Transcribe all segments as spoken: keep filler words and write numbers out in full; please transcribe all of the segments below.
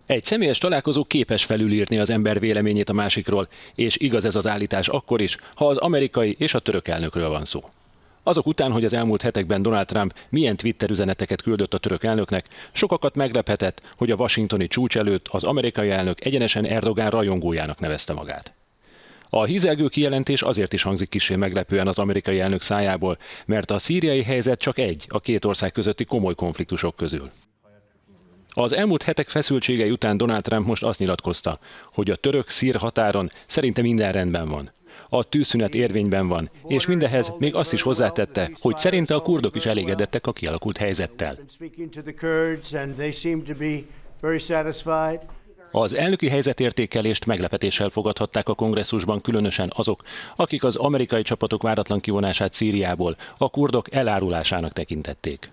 Egy személyes találkozó képes felülírni az ember véleményét a másikról, és igaz ez az állítás akkor is, ha az amerikai és a török elnökről van szó. Azok után, hogy az elmúlt hetekben Donald Trump milyen Twitter üzeneteket küldött a török elnöknek, sokakat meglephetett, hogy a washingtoni csúcs előtt az amerikai elnök egyenesen Erdogán rajongójának nevezte magát. A hízelgő kijelentés azért is hangzik kissé meglepően az amerikai elnök szájából, mert a szíriai helyzet csak egy a két ország közötti komoly konfliktusok közül. Az elmúlt hetek feszültségei után Donald Trump most azt nyilatkozta, hogy a török-szír határon szerinte minden rendben van. A tűzszünet érvényben van, és mindehez még azt is hozzátette, hogy szerinte a kurdok is elégedettek a kialakult helyzettel. Az elnöki helyzetértékelést meglepetéssel fogadhatták a kongresszusban, különösen azok, akik az amerikai csapatok váratlan kivonását Szíriából a kurdok elárulásának tekintették.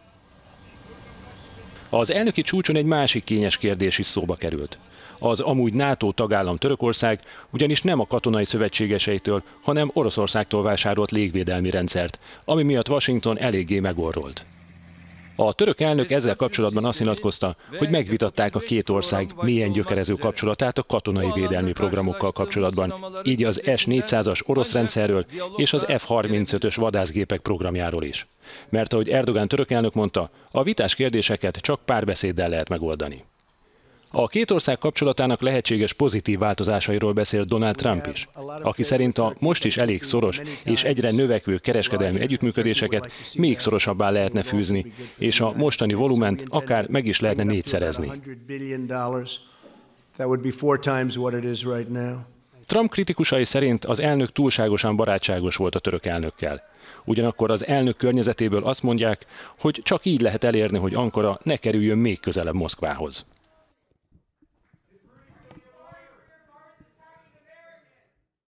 Az elnöki csúcson egy másik kényes kérdés is szóba került. Az amúgy NATO tagállam Törökország ugyanis nem a katonai szövetségeseitől, hanem Oroszországtól vásárolt légvédelmi rendszert, ami miatt Washington eléggé megorrolt. A török elnök ezzel kapcsolatban azt nyilatkozta, hogy megvitatták a két ország mélyen gyökerező kapcsolatát a katonai védelmi programokkal kapcsolatban, így az S négyszázas orosz rendszerről és az F harmincötös vadászgépek programjáról is. Mert ahogy Erdogán török elnök mondta, a vitás kérdéseket csak párbeszéddel lehet megoldani. A két ország kapcsolatának lehetséges pozitív változásairól beszélt Donald Trump is, aki szerint a most is elég szoros és egyre növekvő kereskedelmi együttműködéseket még szorosabbá lehetne fűzni, és a mostani volument akár meg is lehetne négyszerezni. Trump kritikusai szerint az elnök túlságosan barátságos volt a török elnökkel. Ugyanakkor az elnök környezetéből azt mondják, hogy csak így lehet elérni, hogy Ankara ne kerüljön még közelebb Moszkvához.